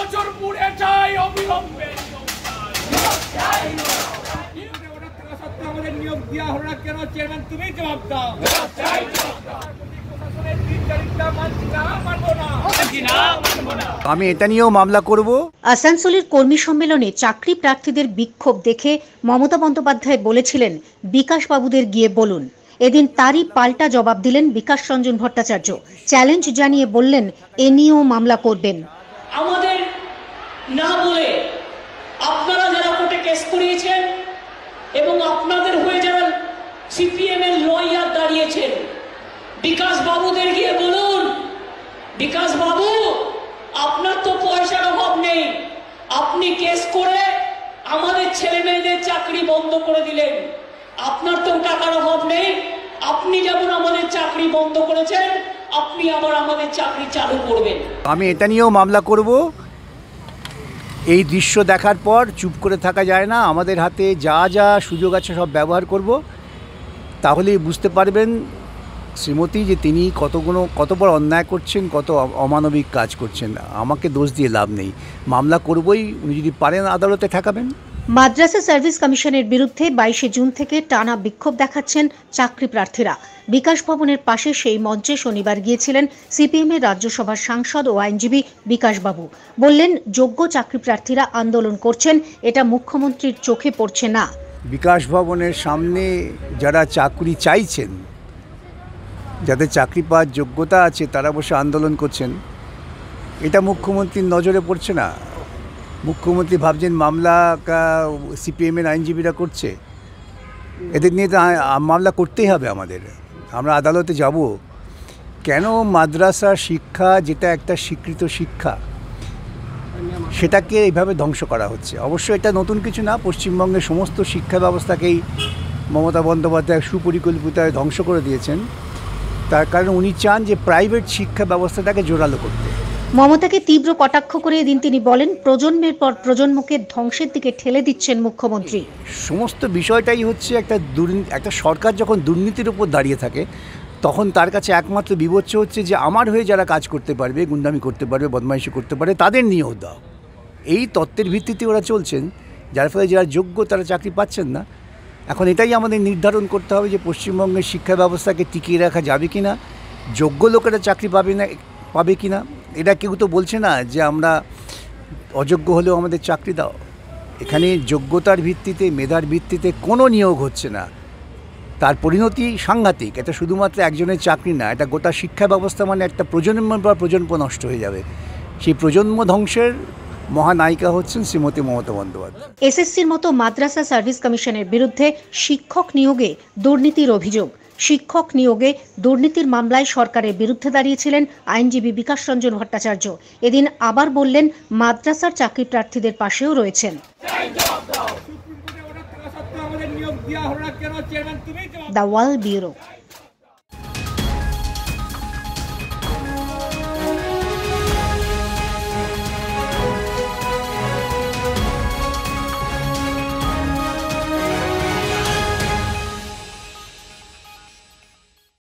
নজর পুড়ে যায় অবিলম্বে আমাদের নিয়োগ দেওয়া হলো না কেন? চেয়ারম্যান তুমি জবাব দাও। আমি এটা নিয়েও মামলা করব। আসানসোলের কর্মী সম্মেলনে চাকরি প্রার্থীদের বিক্ষোভ দেখে মমতা বন্দ্যোপাধ্যায় বলেছিলেন বিকাশ বাবুদের গিয়ে বলুন। এদিন তারই পাল্টা জবাব দিলেন বিকাশ রঞ্জন ভট্টাচার্য। চ্যালেঞ্জ জানিয়ে বললেন এ নিয়েও মামলা করবেন। আমাদের না বলে আপনারা যারা কোর্টে কেস করিয়েছেন এবং আপনাদের হয়ে যারা সিপিএম এর লয়ার দাঁড়িয়েছেন, বিকাশ বাবুদের গিয়ে বলুন, বিকাশ বাবু আপনার তো পয়সার অভাব নেই, আপনি কেস করে আমাদের ছেলে মেয়েদের চাকরি বন্ধ করে দিলেন। আপনার তো টাকার অভাব নেই, আপনি যেমন আমাদের চাকরি বন্ধ করেছেন আপনি আবার আমাদের চাকরি চালু করবেন। আমি এটা নিয়েও মামলা করব। এই দৃশ্য দেখার পর চুপ করে থাকা যায় না। আমাদের হাতে যা যা সুযোগ আছে সব ব্যবহার করব। তাহলেই বুঝতে পারবেন শ্রীমতী যে তিনি কত বড় অন্যায় করছেন, কত অমানবিক কাজ করছেন। আমাকে দোষ দিয়ে লাভ নেই, মামলা করবই। উনি যদি পারেন আদালতে ঠেকাবেন। মাদ্রাসা সার্ভিস কমিশনের বিরুদ্ধে 22শে জুন থেকে টানা বিক্ষোভ দেখাচ্ছেন চাকরি প্রার্থীরা। বিকাশ ভবনের পাশে সেই মঞ্চে শনিবার গিয়েছিলেন সিপিএম এর রাজ্যসভার সাংসদ ও আইনজীবী বিকাশ বাবু। বললেন যোগ্য চাকরি প্রার্থীরা আন্দোলন করছেন, এটা মুখ্যমন্ত্রীর চোখে পড়ছে না। বিকাশ ভবনের সামনে যারা চাকরি চাইছেন, যাদের চাকরি পাওয়ার যোগ্যতা আছে, তারা বসে আন্দোলন করছেন, এটা মুখ্যমন্ত্রীর নজরে পড়ছে না। মুখ্যমন্ত্রী ভাবছেন মামলা সিপিএমের আইনজীবীরা করছে, এদের নিয়ে তো মামলা করতেই হবে আমাদের। আমরা আদালতে যাব কেন? মাদ্রাসা শিক্ষা যেটা একটা স্বীকৃত শিক্ষা, সেটাকে এইভাবে ধ্বংস করা হচ্ছে। অবশ্য এটা নতুন কিছু না, পশ্চিমবঙ্গের সমস্ত শিক্ষা ব্যবস্থাকেই মমতা বন্দ্যোপাধ্যায় সুপরিকল্পিতভাবে ধ্বংস করে দিয়েছেন। তার কারণ উনি চান যে প্রাইভেট শিক্ষা ব্যবস্থাটাকে জোরালো করতে। মমতাকে তীব্র কটাক্ষ করে এদিন তিনি বলেন প্রজন্মের পর প্রজন্মকে ধ্বংসের দিকে ঠেলে দিচ্ছেন মুখ্যমন্ত্রী। সমস্ত বিষয়টাই হচ্ছে একটা সরকার যখন দুর্নীতির উপর দাঁড়িয়ে থাকে, তখন তার কাছে একমাত্র বিবেচ্য হচ্ছে যে আমার হয়ে যারা কাজ করতে পারবে, গুন্ডামি করতে পারবে, বদমাইশি করতে পারে, তাদের নিয়োগ দাও। এই তত্ত্বের ভিত্তিতে ওরা চলছেন, যার ফলে যারা যোগ্য তারা চাকরি পাচ্ছেন না। এখন এটাই আমাদের নির্ধারণ করতে হবে যে পশ্চিমবঙ্গের শিক্ষা ব্যবস্থাকে টিকিয়ে রাখা যাবে কি না, যোগ্য লোকেরা চাকরি পাবে কি না। এটা কেউ তো বলছে না যে আমরা অযোগ্য হলেও আমাদের চাকরি দাও। এখানে যোগ্যতার ভিত্তিতে, মেধার ভিত্তিতে কোনো নিয়োগ হচ্ছে না। তার পরিণতি সাংঘাতিক। এটা শুধুমাত্র একজনের চাকরি না, এটা গোটা শিক্ষা ব্যবস্থা, মানে একটা প্রজন্মের পর প্রজন্ম নষ্ট হয়ে যাবে। সেই প্রজন্ম ধ্বংসের মহানায়িকা হচ্ছেন শ্রীমতী মমতা বন্দ্যোপাধ্যায়। এসএসসির মতো মাদ্রাসা সার্ভিস কমিশনের বিরুদ্ধে শিক্ষক নিয়োগে দুর্নীতির অভিযোগ। শিক্ষক নিয়োগে দুর্নীতির মামলায় সরকারের বিরুদ্ধে দাঁড়িয়েছিলেন আইনজীবী বিকাশ রঞ্জন ভট্টাচার্য। এদিন আবার বললেন মাদ্রাসার চাকরি প্রার্থীদের পাশেও রয়েছেন। The wall bureau.